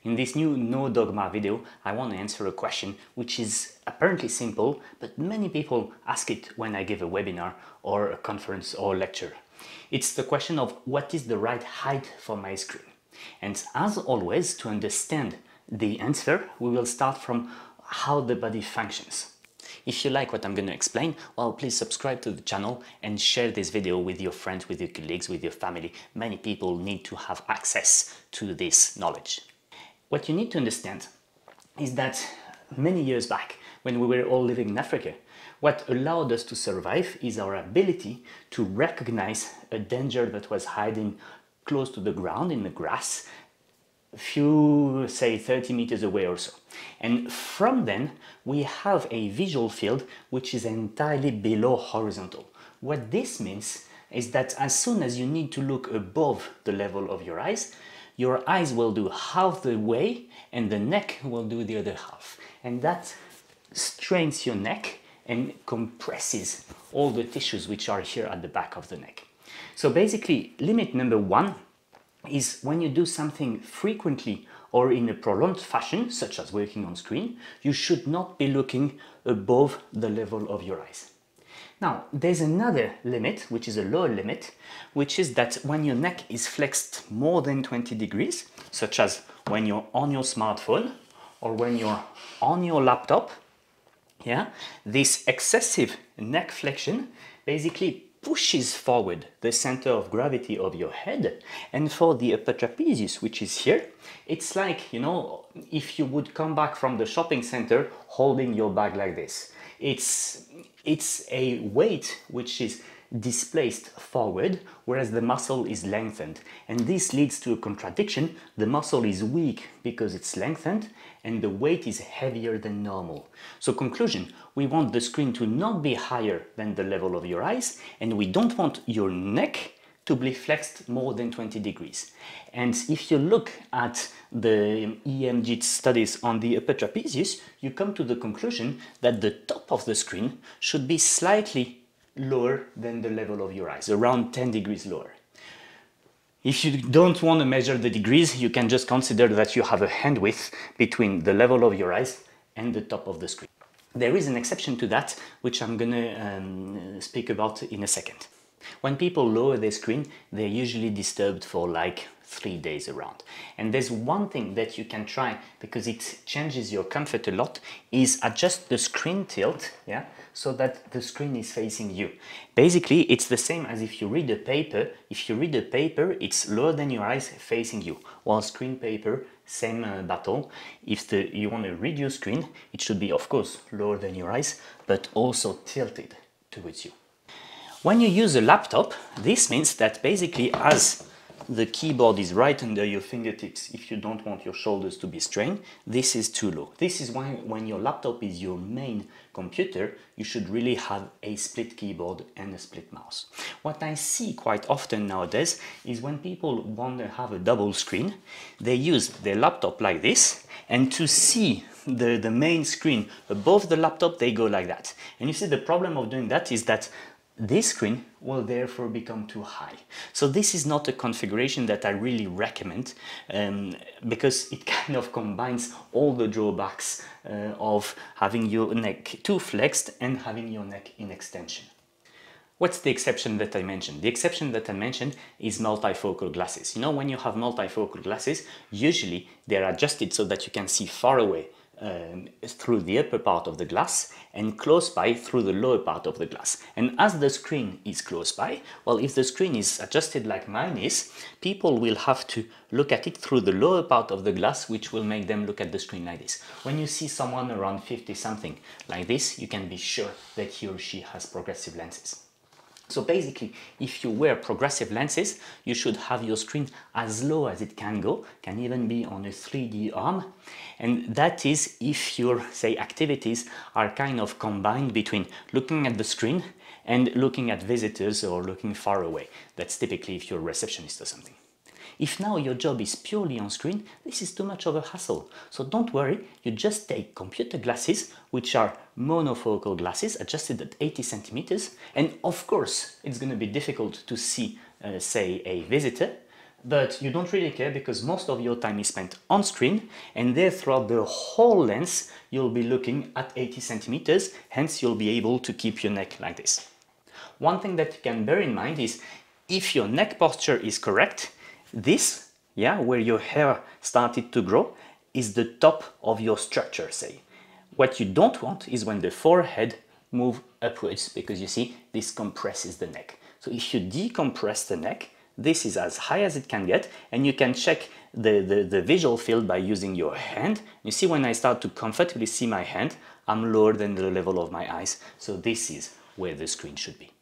In this new No Dogma video, I want to answer a question which is apparently simple, but many people ask it when I give a webinar or a conference or lecture. It's the question of what is the right height for my screen. And as always, to understand the answer, we will start from how the body functions. If you like what I'm going to explain, well, please subscribe to the channel and share this video with your friends, with your colleagues, with your family. Many people need to have access to this knowledge. What you need to understand is that many years back, when we were all living in Africa, what allowed us to survive is our ability to recognize a danger that was hiding close to the ground in the grass, a few, say 30 meters away or so. And from then, we have a visual field which is entirely below horizontal. What this means is that as soon as you need to look above the level of your eyes will do half the way and the neck will do the other half. And that strains your neck and compresses all the tissues which are here at the back of the neck. So basically, limit number one is when you do something frequently or in a prolonged fashion, such as working on screen, you should not be looking above the level of your eyes. Now, there's another limit, which is a lower limit, which is that when your neck is flexed more than 20 degrees, such as when you're on your smartphone or when you're on your laptop, this excessive neck flexion basically pushes forward the center of gravity of your head, and for the upper trapezius, which is here, it's like, you know, if you would come back from the shopping center holding your bag like this. It's a weight which is displaced forward, whereas the muscle is lengthened. And this leads to a contradiction. The muscle is weak because it's lengthened, and the weight is heavier than normal. So conclusion, we want the screen to not be higher than the level of your eyes, and we don't want your neck to be flexed more than 20 degrees. And if you look at the EMG studies on the upper trapezius, you come to the conclusion that the top of the screen should be slightly lower than the level of your eyes, around 10 degrees lower. If you don't want to measure the degrees, you can just consider that you have a hand width between the level of your eyes and the top of the screen. There is an exception to that, which I'm going to speak about in a second. When people lower their screen, they're usually disturbed for like 3 days around. And there's one thing that you can try, because it changes your comfort a lot, is adjust the screen tilt, so that the screen is facing you. Basically, it's the same as if you read a paper. If you read a paper, it's lower than your eyes facing you. While screen paper, same battle. If you want to read your screen, it should be, of course, lower than your eyes, but also tilted towards you. When you use a laptop, this means that basically as the keyboard is right under your fingertips, if you don't want your shoulders to be strained, this is too low. This is why when your laptop is your main computer, you should really have a split keyboard and a split mouse. What I see quite often nowadays is when people want to have a double screen, they use their laptop like this, and to see the main screen above the laptop, they go like that. And you see the problem of doing that is that this screen will therefore become too high. So this is not a configuration that I really recommend, because it kind of combines all the drawbacks of having your neck too flexed and having your neck in extension. What's the exception that I mentioned? The exception that I mentioned is multifocal glasses. You know, when you have multifocal glasses, usually they're adjusted so that you can see far away through the upper part of the glass and close by through the lower part of the glass. And as the screen is close by, well, if the screen is adjusted like mine is, people will have to look at it through the lower part of the glass, which will make them look at the screen like this. When you see someone around 50 something like this, you can be sure that he or she has progressive lenses. So basically, if you wear progressive lenses, you should have your screen as low as it can go, can even be on a 3D arm. And that is if your, say, activities are kind of combined between looking at the screen and looking at visitors or looking far away. That's typically if you're a receptionist or something. If now your job is purely on screen, this is too much of a hassle. So don't worry, you just take computer glasses, which are monofocal glasses adjusted at 80 centimeters. And of course, it's going to be difficult to see, say, a visitor. but you don't really care because most of your time is spent on screen, and there throughout the whole lens you'll be looking at 80 centimeters, hence you'll be able to keep your neck like this. One thing that you can bear in mind is if your neck posture is correct, this, where your hair started to grow, is the top of your structure, say. What you don't want is when the forehead moves upwards, because you see, this compresses the neck. So if you decompress the neck, this is as high as it can get, and you can check the visual field by using your hand. You see, when I start to comfortably see my hand, I'm lower than the level of my eyes. So this is where the screen should be.